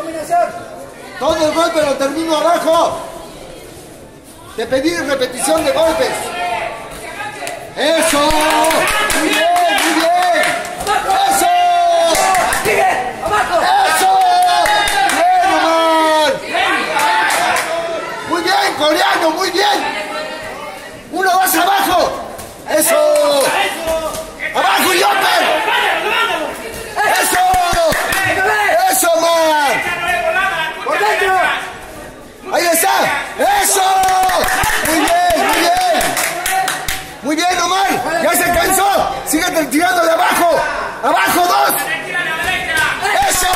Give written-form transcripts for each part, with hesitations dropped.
Todo el golpe lo termino abajo. Te pedí repetición de golpes. ¡Eso! ¡Muy bien, muy bien! ¡Eso! ¡Eso! ¡Bien, Omar! ¡Muy bien, coreano! ¡Muy bien! ¡Uno más abajo! ¡Eso! ¡Abajo, Yopper! ¡Eso! ¡Eso, Omar! ¡Por dentro! ¡Ahí está! ¡Eso! ¡Muy bien, muy bien! ¡Muy bien, Omar! ¡Ya se cansó! ¡Síguete tirando de abajo! ¡Abajo, dos! ¡Eso!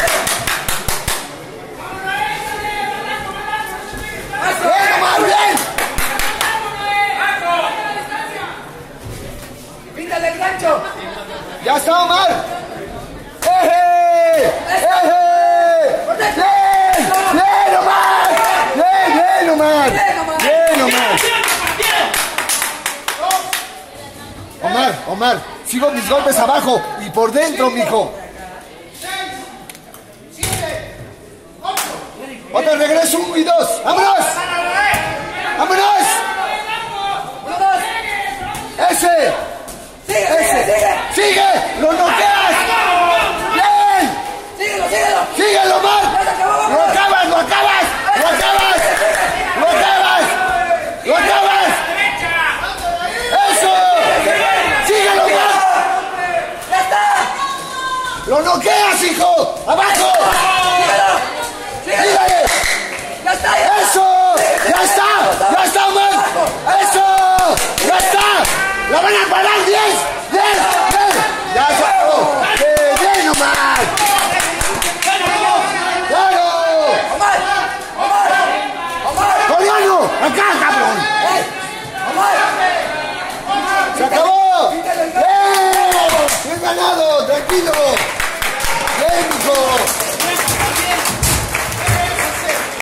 ¡Bien, Omar, bien! ¡Píntale el gancho! ¡Ya está, Omar! ¡Eje! ¡Eje! ¡Bien! ¡Bien, Omar! ¡Bien, bien, Omar! ¡Bien, Omar! Omar, sigo mis golpes abajo y por dentro, mijo. Otra regreso, 1 y 2. ¡Vámonos! ¡Vámonos! ¡Ese! ¡Ese! ¡Sigue! ¡Lo noqueas! ¡Bien! ¡Síguelo! ¡Síguelo, Omar! ¡Lo acabas! ¡Lo acabas! ¡Lo acabas! ¡Lo acabas! ¡Lo acabas! ¡Eso! ¡Síguelo, Omar! ¡Ya está! ¡Lo noqueas, hijo! ¡Abajo! ¡Síguele! ¡Ya está! ¡Eso! ¡Ya está! ¡Ya está, Omar! ¡Eso! ¡Ya está! ¡La van a parar! ¡10! ¡10! ¡10! ¡Ya sacó! ¡Bien, Omar! ¡Claro! ¡Omar! ¡Coreano! ¡Acá, cabrón! ¡Se acabó! ¡Bien! ¡Bien ganado! ¡Tranquilo!